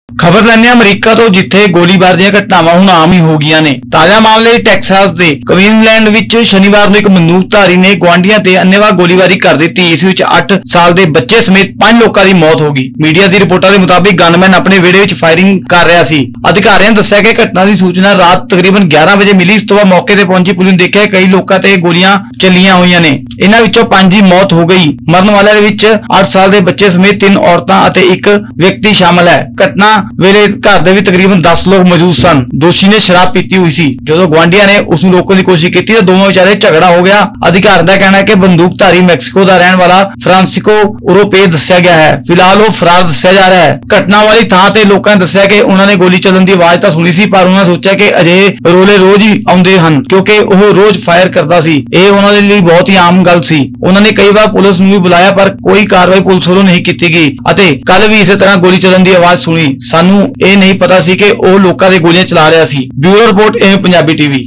खबर लैने अमरीका तो जिथे गोलीबार ਦੀਆਂ ਘਟਨਾਵਾਂ ਹੁਣ ਆਮ ਹੀ ਹੋ ਗਈਆਂ ਨੇ। ਤਾਜ਼ਾ ਮਾਮਲੇ ਟੈਕਸਾਸ ਦੇ ਕਵੀਨਲੈਂਡ ਵਿੱਚ ਸ਼ਨੀਵਾਰ ਨੂੰ ਇੱਕ ਬੰਦੂਕਧਾਰੀ ਨੇ ਗੁਆਂਢੀਆਂ ਤੇ ਅੰਨ੍ਹੇਵਾਹ ਗੋਲੀਬਾਰੀ ਕਰ ਦਿੱਤੀ। ਇਸ ਵਿੱਚ 8 ਸਾਲ ਦੇ ਬੱਚੇ ਸਮੇਤ 5 ਲੋਕਾਂ ਦੀ ਮੌਤ ਹੋ ਗਈ। ਮੀਡੀਆ ਦੀ ਰਿਪੋਰਟਾਂ ਦੇ ਮੁਤਾਬਿਕ ਗਨਮੈਨ ਆਪਣੇ ਵਿਹੜੇ ਵਿੱਚ ਫਾਇਰਿੰਗ ਕਰ ਰਿਹਾ ਸੀ। ਅਧਿਕਾਰੀਆਂ ਨੇ ਦੱਸਿਆ ਕਿ ਘਟਨਾ ਦੀ ਸੂਚਨਾ ਰਾਤ ਤਕਰੀਬਨ 11 ਵਜੇ ਮਿਲੀ। ਇਸ ਤੋਂ ਬਾਅਦ ਮੌਕੇ ਤੇ ਪਹੁੰਚੀ ਪੁਲਿਸ ਨੇ ਦੇਖਿਆ ਕਈ ਲੋਕਾਂ ਤੇ ਗੋਲੀਆਂ ਚੱਲੀਆਂ ਹੋਈਆਂ ਨੇ। ਇਹਨਾਂ ਵਿੱਚੋਂ 5 ਦੀ ਮੌਤ ਹੋ ਗਈ। ਮਰਨ ਵਾਲਿਆਂ ਦੇ ਵਿੱਚ 8 ਸਾਲ ਦੇ ਬੱਚੇ ਸਮੇਤ 3 ਔਰਤਾਂ ਅਤੇ 1 ਵਿਅਕਤੀ ਸ਼ਾਮਲ ਹੈ। ਘਟਨਾ ਵੇਲੇ घर ਦੇ ਵਿੱਚ ਤਕਰੀਬਨ 10 ਲੋਕ ਮੌਜੂਦ ਸਨ। ਦੋਸ਼ੀ ਨੇ ਸ਼ਰਾਬ ਪੀਤੀ ਹੋਈ ਸੀ। ਜਦੋਂ ਗੁਆਂਢੀਆਂ ਨੇ ਉਸ ਨੂੰ ਰੋਕਣ ਦੀ ਕੋਸ਼ਿਸ਼ ਕੀਤੀ ਤਾਂ ਦੋਵਾਂ ਵਿਚਾਲੇ ਝਗੜਾ ਹੋ ਗਿਆ। ਅਧਿਕਾਰੀਆਂ ਦਾ ਕਹਿਣਾ ਹੈ ਕਿ ਬੰਦੂਕਧਾਰੀ ਮੈਕਸੀਕੋ ਦਾ ਰਹਿਣ ਵਾਲਾ ਫ੍ਰਾਂਸਿਸਕੋ ਉਰੋਪੇ ਦੱਸਿਆ ਗਿਆ ਹੈ। ਫਿਲਹਾਲ ਉਹ ਫਰਾਰ ਦੱਸਿਆ ਜਾ ਰਿਹਾ ਹੈ। ਘਟਨਾ ਵਾਲੀ ਥਾਂ ਤੇ ਲੋਕਾਂ ਨੇ ਦੱਸਿਆ ਕਿ ਉਹਨਾਂ ਨੇ ਗੋਲੀ ਚੱਲਣ ਦੀ ਆਵਾਜ਼ ਤਾਂ ਸੁਣੀ ਸੀ, ਪਰ ਉਹਨਾਂ ਨੇ ਸੋਚਿਆ ਕਿ ਅਜਿਹੇ ਰੋਲੇ ਰੋਜ਼ ਹੀ ਆਉਂਦੇ ਹਨ ਕਿਉਂਕਿ ਉਹ ਰੋਜ਼ ਫਾਇਰ ਕਰਦਾ ਸੀ। ਇਹ ਉਹਨਾਂ ਦੇ ਲਈ ਬਹੁਤ ਹੀ ਆਮ ਗੱਲ ਸੀ। ਉਹਨਾਂ ਨੇ ਕਈ ਵਾਰ ਪੁਲਿਸ ਨੂੰ ਵੀ ਬੁਲਾਇਆ ਪਰ ਕੋਈ ਕਾਰਵਾਈ ਪੁਲਿਸ ਵੱਲੋਂ ਨਹੀਂ ਕੀਤੀ ਗਈ ਅਤੇ ਕੱਲ ਵੀ ਇਸੇ ਤਰ੍ਹਾਂ ਗੋਲੀ ਚੱਲਣ ਦੀ ਆਵਾਜ਼ ਸੁਣੀ। ਸਾਨੂੰ ਇਹ ਨਹੀਂ ਪਤਾ ਸੀ ਕਿ ਉਹ ਲੋਕਾਂ ਦੇ ਗੋਲੀਆਂ ਚਲਾ ਰਿਹਾ ਸੀ। Bureau report Punjabi TV.